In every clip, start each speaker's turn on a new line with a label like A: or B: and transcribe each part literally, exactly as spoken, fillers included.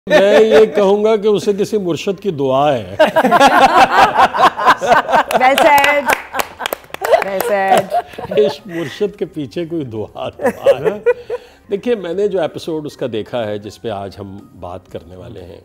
A: मैं ये कहूंगा कि उसे किसी मुर्शिद की दुआ है।
B: well said, well said।
A: इस मुर्शिद के पीछे कोई दुआ दुआ है। देखिए, मैंने जो एपिसोड उसका देखा है जिस पे आज हम बात करने वाले हैं,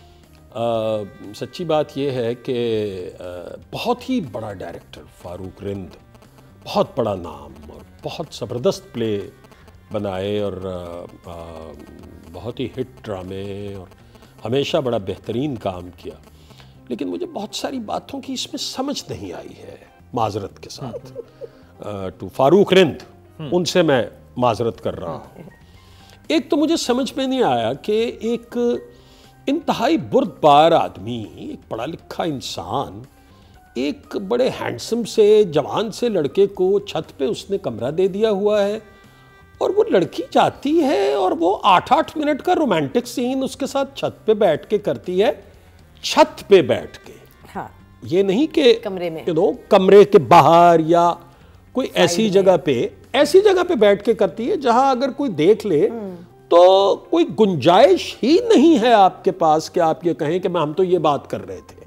A: आ, सच्ची बात ये है कि आ, बहुत ही बड़ा डायरेक्टर फारूक रिंद, बहुत बड़ा नाम और बहुत ज़बरदस्त प्ले बनाए और आ, आ, बहुत ही हिट ड्रामे और हमेशा बड़ा बेहतरीन काम किया। लेकिन मुझे बहुत सारी बातों की इसमें समझ नहीं आई है, माजरत के साथ टू फारूक रिंद, उनसे मैं माजरत कर रहा हूँ। एक तो मुझे समझ में नहीं आया कि एक इंतहाई बुर्दबार आदमी, एक पढ़ा लिखा इंसान, एक बड़े हैंडसम से जवान से लड़के को छत पे उसने कमरा दे दिया हुआ है और वो लड़की जाती है और वो आठ आठ मिनट का रोमांटिक सीन उसके साथ छत पे बैठ के करती है, छत पे बैठ के। हाँ। ये नहीं कि
B: कमरे में,
A: यू नो, कमरे के बाहर या कोई ऐसी जगह पे, ऐसी जगह पे बैठ के करती है जहां अगर कोई देख ले तो कोई गुंजाइश ही नहीं है आपके पास कि आप ये कहें कि मैं हम तो ये बात कर रहे थे।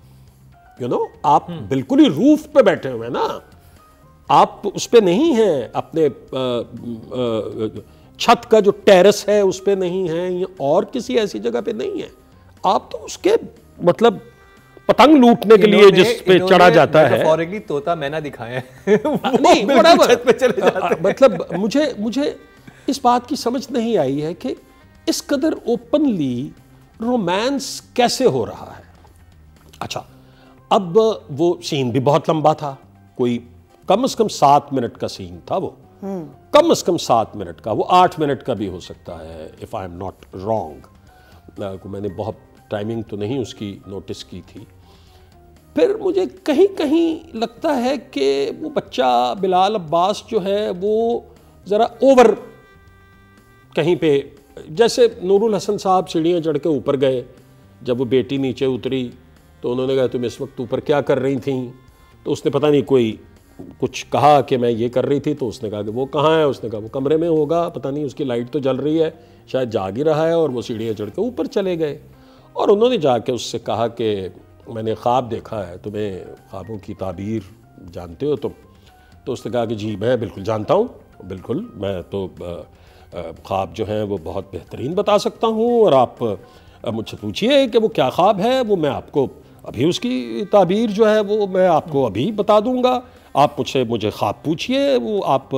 A: यू नो, आप बिल्कुल ही रूफ पे बैठे हुए हैं ना, आप उस पे नहीं हैं, अपने आ, आ, छत का जो टेरेस है उस पे नहीं है या और किसी ऐसी जगह पे नहीं है। आप तो उसके मतलब पतंग लूटने के लिए जिस पे चढ़ा जाता है,
C: तोता मैना दिखाया
A: नहीं, छत पे चले जाते हैं। मतलब मुझे मुझे इस बात की समझ नहीं आई है कि इस कदर ओपनली रोमांस कैसे हो रहा है। अच्छा, अब वो सीन भी बहुत लंबा था, कोई कम से कम सात मिनट का सीन था वो, कम से कम सात मिनट का, वो आठ मिनट का भी हो सकता है if I am not wrong. मैंने बहुत टाइमिंग तो नहीं उसकी नोटिस की थी। फिर मुझे कहीं कहीं लगता है कि वो बच्चा बिलाल अब्बास जो है वो ज़रा ओवर कहीं पे, जैसे नूरुल हसन साहब सीढ़ियाँ चढ़ के ऊपर गए, जब वो बेटी नीचे उतरी तो उन्होंने कहा तुम इस वक्त ऊपर क्या कर रही थी, तो उसने पता नहीं कोई कुछ कहा कि मैं ये कर रही थी, तो उसने कहा कि वो कहाँ है, उसने कहा वो कमरे में होगा, पता नहीं उसकी लाइट तो जल रही है, शायद जाग ही रहा है, और वो सीढ़ियाँ चढ़ के ऊपर चले गए। और उन्होंने जाके उससे कहा कि मैंने ख्वाब देखा है, तुम्हें ख्वाबों की ताबीर जानते हो तुम? तो उसने कहा कि जी मैं बिल्कुल जानता हूँ, बिल्कुल, मैं तो ख्वाब जो हैं वो बहुत बेहतरीन बता सकता हूँ, और आप मुझसे पूछिए कि वो क्या ख्वाब है, वो मैं आपको अभी उसकी ताबीर जो है वो मैं आपको अभी बता दूंगा। आप मुझसे मुझे ख्वाब पूछिए, वो आप,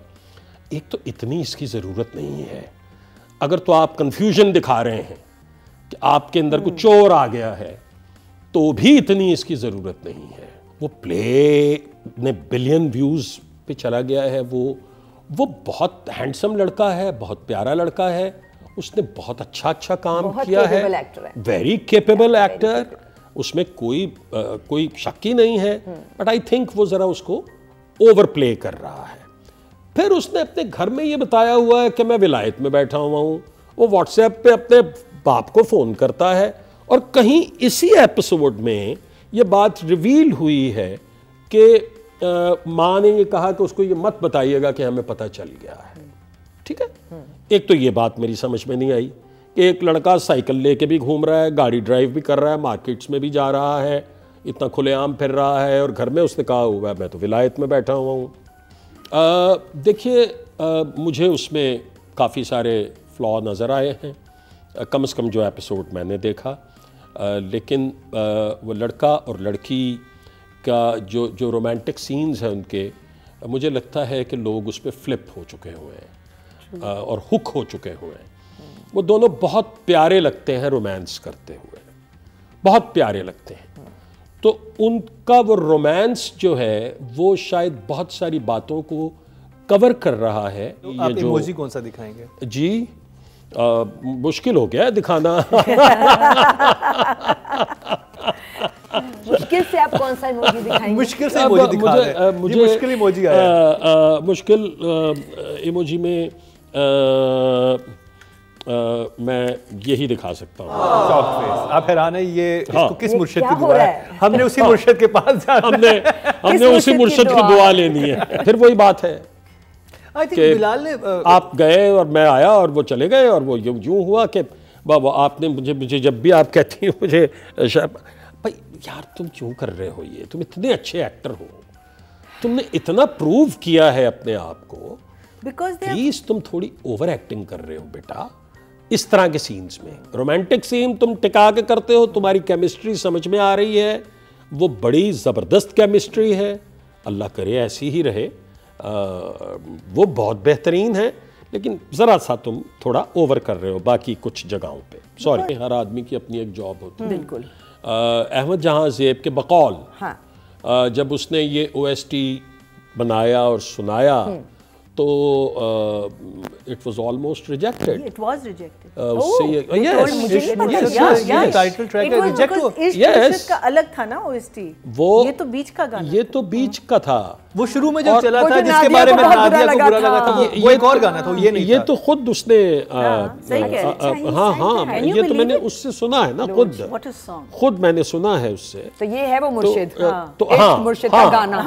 A: एक तो इतनी इसकी ज़रूरत नहीं है। अगर तो आप कन्फ्यूजन दिखा रहे हैं कि आपके अंदर कुछ चोर आ गया है, तो भी इतनी इसकी ज़रूरत नहीं है। वो प्ले ने बिलियन व्यूज़ पे चला गया है, वो वो बहुत हैंडसम लड़का है, बहुत प्यारा लड़का है, उसने बहुत अच्छा अच्छा काम किया है, वेरी केपेबल एक्टर, उसमें कोई आ, कोई शक ही नहीं है। बट आई थिंक वो ज़रा उसको ओवर प्ले कर रहा है। फिर उसने अपने घर में ये बताया हुआ है कि मैं विलायत में बैठा हुआ हूँ, वो व्हाट्सएप पे अपने बाप को फ़ोन करता है, और कहीं इसी एपिसोड में ये बात रिवील हुई है कि माँ ने ये कहा कि उसको ये मत बताइएगा कि हमें पता चल गया है। ठीक है, एक तो ये बात मेरी समझ में नहीं आई कि एक लड़का साइकिल लेके भी घूम रहा है, गाड़ी ड्राइव भी कर रहा है, मार्केट्स में भी जा रहा है, इतना खुलेआम फिर रहा है, और घर में उसने कहा हुआ है मैं तो विलायत में बैठा हुआ हूँ। देखिए, मुझे उसमें काफ़ी सारे फ्लॉ नज़र आए हैं, आ, कम से कम जो एपिसोड मैंने देखा। आ, लेकिन आ, वो लड़का और लड़की का जो जो रोमांटिक सीन्स हैं उनके, मुझे लगता है कि लोग उस पर फ्लिप हो चुके हुए हैं आ, और हुक हो चुके हुए हैं। वो दोनों बहुत प्यारे लगते हैं रोमांस करते हुए, बहुत प्यारे लगते हैं। तो उनका वो रोमांस जो है वो शायद बहुत सारी बातों को कवर कर रहा है।
C: तो आप इमोजी कौन सा दिखाएंगे?
A: जी, आ, मुश्किल हो गया है दिखाना।
B: मुश्किल से आप कौन सा इमोजी दिखाएंगे?
C: मुश्किल से इमोजी दिखा रहे हैं।
A: मुझे
C: ये मुश्किल इमोजी आया है।
A: आ, आ, मुश्किल इमोजी में आ, आ, मैं यही दिखा सकता हूँ।
C: आप हैरान है ये
A: हाँ।
C: इसको किस मुर्शिद की दुआ है? हमने उसी मुर्शिद के पास जाना है।
A: हमने हमने उसी मुर्शिद की दुआ लेनी है। फिर वही बात है
C: आई थिंक बिलाल ने
A: आप गए और मैं आया और वो चले गए, और वो यूं यूं हुआ कि बाबा आपने मुझे मुझे जब भी आप कहती हैं मुझे भाई यार तुम क्यों कर रहे हो ये, तुम इतने अच्छे एक्टर हो, तुमने इतना प्रूव किया है अपने आप को, प्लीज तुम थोड़ी ओवर एक्टिंग कर रहे हो बेटा इस तरह के सीन्स में। रोमांटिक सीन तुम टिका के करते हो, तुम्हारी केमिस्ट्री समझ में आ रही है, वो बड़ी ज़बरदस्त केमिस्ट्री है, अल्लाह करे ऐसी ही रहे, आ, वो बहुत बेहतरीन है, लेकिन ज़रा सा तुम थोड़ा ओवर कर रहे हो बाकी कुछ जगहों पे। सॉरी, हर आदमी की अपनी एक जॉब होती है।
B: बिल्कुल।
A: अहमद जहां ज़ेब के बकौल, हाँ। आ, जब उसने ये ओ एस टी बनाया और सुनाया तो it was almost rejected.
B: It was rejected.
A: उससे ये यस
B: मुझे नहीं पता।
C: ये टाइटल ट्रैक है रिजेक्ट हुआ।
B: यस का अलग था ना ओएसटी,
A: वो
B: ये तो बीच का गाना,
A: ये तो बीच का था।
C: वो शुरू में जो चला था जिसके बारे में नादिया को बुरा लगा था, वो एक और गाना था, ये नहीं था।
A: ये तो खुद उसने हाँ हाँ ये तो मैंने उससे सुना है ना, खुद खुद मैंने सुना है उससे।
B: तो ये है वो मुर्शिद,
A: तो हाँ
B: मुर्शिद का गाना।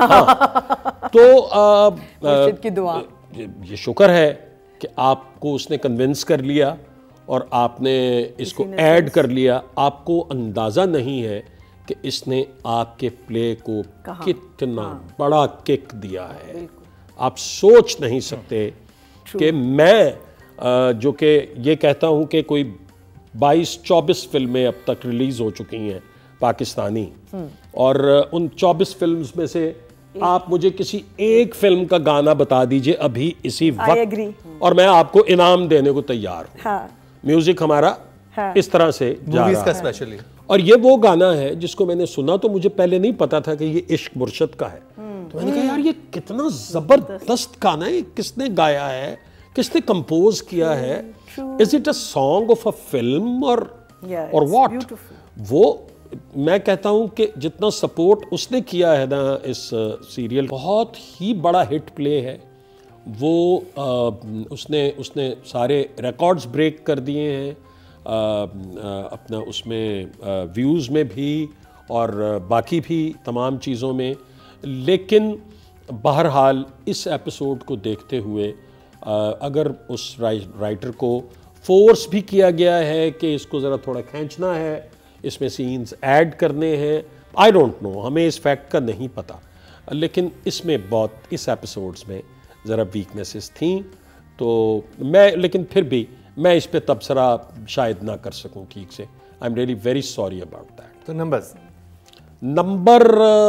A: तो
B: मुर्शिद की दुआ,
A: ये शुक्र है कि आपको उसने कन्विंस कर लिया और आपने इसको ऐड कर लिया। आपको अंदाज़ा नहीं है कि इसने आपके प्ले को कितना हाँ। बड़ा किक दिया है। आप सोच नहीं सकते कि मैं जो कि ये कहता हूँ कि कोई बाईस चौबीस फिल्में अब तक रिलीज़ हो चुकी हैं पाकिस्तानी, और उन चौबीस फिल्म्स में से आप मुझे किसी एक फिल्म का गाना बता दीजिए अभी इसी वक्त, और मैं आपको इनाम देने को तैयार हूँ। हाँ। म्यूजिक हमारा हाँ। इस तरह से जा रहा
C: का स्पेशली,
A: और ये वो गाना है जिसको मैंने सुना तो मुझे पहले नहीं पता था कि ये इश्क मुर्शद का है। तो मैंने कहा यार ये कितना जबरदस्त गाना है, किसने गाया है, किसने कंपोज किया है, is it a song of a film और और व्हाट। वो मैं कहता हूं कि जितना सपोर्ट उसने किया है ना इस सीरियल, बहुत ही बड़ा हिट प्ले है वो। आ, उसने उसने सारे रिकॉर्ड्स ब्रेक कर दिए हैं आ, आ, अपना उसमें व्यूज़ में भी और बाकी भी तमाम चीज़ों में। लेकिन बहरहाल इस एपिसोड को देखते हुए आ, अगर उस राइटर को फोर्स भी किया गया है कि इसको ज़रा थोड़ा खींचना है, इसमें सीन्स ऐड करने हैं, आई डोंट नो, हमें इस फैक्ट का नहीं पता, लेकिन इसमें बहुत इस एपिसोड्स में ज़रा वीकनेसेस थी। तो मैं लेकिन फिर भी मैं इस पे तबसरा शायद ना कर सकूं ठीक से। I am really very sorry about that.
C: तो नंबर्स
A: नंबर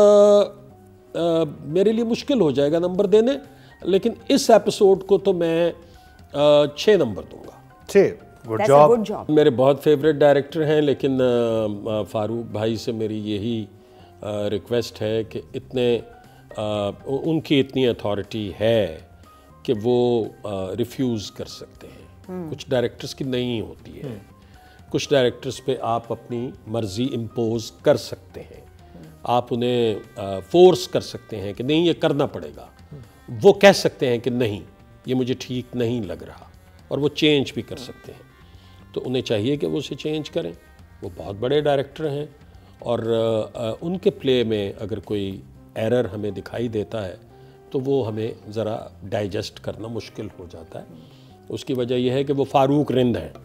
A: मेरे लिए मुश्किल हो जाएगा नंबर देने, लेकिन इस एपिसोड को तो मैं uh, छः नंबर दूंगा।
C: छः, गुड जॉब।
A: मेरे बहुत फेवरेट डायरेक्टर हैं, लेकिन फारूक भाई से मेरी यही रिक्वेस्ट है कि इतने आ, उनकी इतनी अथॉरिटी है कि वो रिफ्यूज़ कर सकते हैं। कुछ डायरेक्टर्स की नहीं होती है, कुछ डायरेक्टर्स पे आप अपनी मर्ज़ी इम्पोज कर सकते हैं, आप उन्हें फोर्स कर सकते हैं कि नहीं ये करना पड़ेगा। वो कह सकते हैं कि नहीं ये मुझे ठीक नहीं लग रहा, और वो चेंज भी कर सकते हैं। तो उन्हें चाहिए कि वो उसे चेंज करें। वो बहुत बड़े डायरेक्टर हैं, और आ, उनके प्ले में अगर कोई एरर हमें दिखाई देता है तो वो हमें ज़रा डाइजेस्ट करना मुश्किल हो जाता है। उसकी वजह यह है कि वो फारूक रिंद हैं,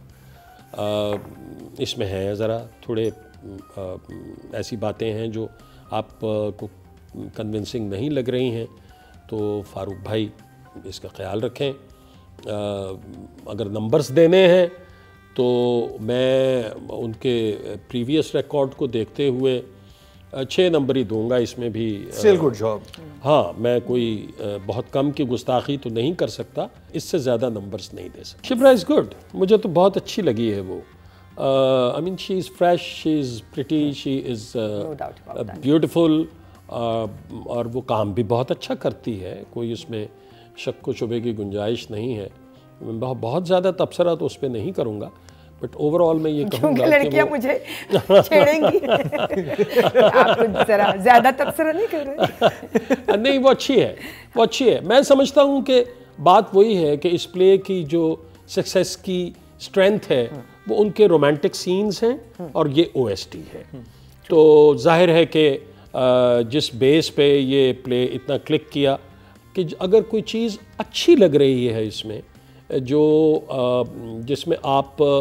A: इसमें है ज़रा थोड़े आ, ऐसी बातें हैं जो आप को कन्विंसिंग नहीं लग रही हैं। तो फारूक भाई इसका ख्याल रखें। आ, अगर नंबर्स देने हैं तो मैं उनके प्रीवियस रिकॉर्ड को देखते हुए छः नंबर ही दूंगा। इसमें भी
C: स्टिल गुड जॉब।
A: हाँ, मैं कोई बहुत कम की गुस्ताखी तो नहीं कर सकता, इससे ज़्यादा नंबर्स नहीं दे सकता। शिप्रा इज़ गुड, मुझे तो बहुत अच्छी लगी है वो। I mean she is fresh, she is pretty, she is beautiful, और वो काम भी बहुत अच्छा करती है, कोई उसमें शक व शुबे की गुंजाइश नहीं है। मैं बहुत ज़्यादा तबसरा तो उस पर नहीं करूँगा, बट ओवरऑल मैं ये कहूँगा कि
B: लड़कियाँ मुझे छेड़ेंगी। आप कुछ ज़रा ज़्यादा तबसरा नहीं कर रहे।
A: नहीं, वो अच्छी है, वो अच्छी है। मैं समझता हूँ कि बात वही है कि इस प्ले की जो सक्सेस की स्ट्रेंथ है वो उनके रोमांटिक सीन्स हैं और ये ओ एस टी है। तो जाहिर है कि जिस बेस पे ये प्ले इतना क्लिक किया कि अगर कोई चीज़ अच्छी लग रही है इसमें, जो जिसमें आप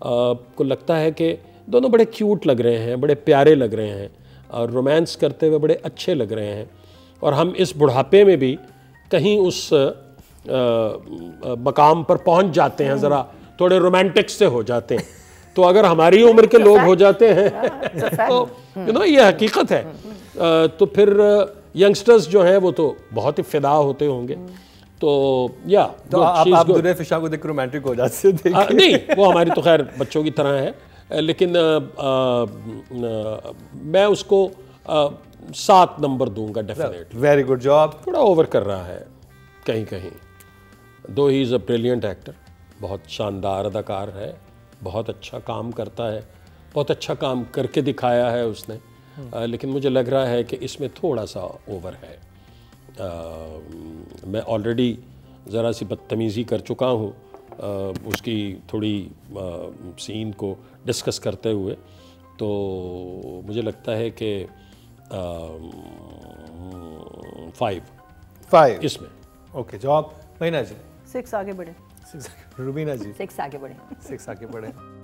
A: को लगता है कि दोनों बड़े क्यूट लग रहे हैं, बड़े प्यारे लग रहे हैं और रोमांस करते हुए बड़े अच्छे लग रहे हैं, और हम इस बुढ़ापे में भी कहीं उस आ, मकाम पर पहुंच जाते हैं, ज़रा थोड़े रोमांटिक से हो जाते हैं। तो अगर हमारी उम्र के लोग हो जाते हैं तो यू नो ये हकीकत है। आ, तो फिर यंगस्टर्स जो हैं वो तो बहुत ही फिदा होते होंगे। तो या
C: तो आप आप दुनिया फिशा को देख रोमांटिक हो जाते थे?
A: नहीं, वो हमारी तो खैर बच्चों की तरह है, लेकिन आ, आ, मैं उसको आ, सात नंबर दूंगा डेफिनेट।
C: Very good job.
A: थोड़ा ओवर कर रहा है कहीं कहीं, दो he is a brilliant actor, बहुत शानदार अदाकार है, बहुत अच्छा काम करता है, बहुत अच्छा काम करके दिखाया है उसने। आ, लेकिन मुझे लग रहा है कि इसमें थोड़ा सा ओवर है। आ, मैं ऑलरेडी ज़रा सी बदतमीज़ी कर चुका हूँ उसकी थोड़ी आ, सीन को डिस्कस करते हुए, तो मुझे लगता है कि फाइव
C: फाइव
A: इसमें।
C: Okay job. महीना जी
B: सिक्स आगे बढ़े।
C: रुबीना जी
B: सिक्स आगे बढ़े।
C: सिक्स आगे बढ़े।